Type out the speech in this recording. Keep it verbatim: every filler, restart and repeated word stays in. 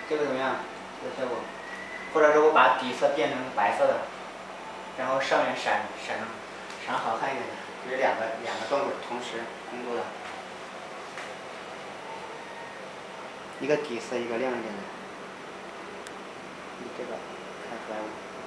这个怎么样？这个效果？或者是我把底色变成白色的，然后上面闪闪闪好看一点的，这是两个两个动作同时工作的，一个底色，一个亮一点的。你这个看出来吗？